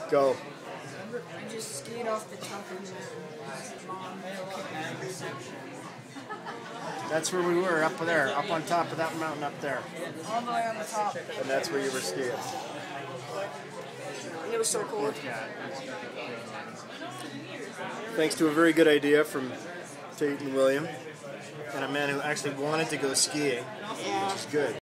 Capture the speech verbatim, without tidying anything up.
Go. I just skied off the top of the mountain. That's where we were, up there, up on top of that mountain up there. All the way on the top. And that's where you were skiing. And it was so cold. Thanks to a very good idea from Tate and William, and a man who actually wanted to go skiing, Yeah. which is good.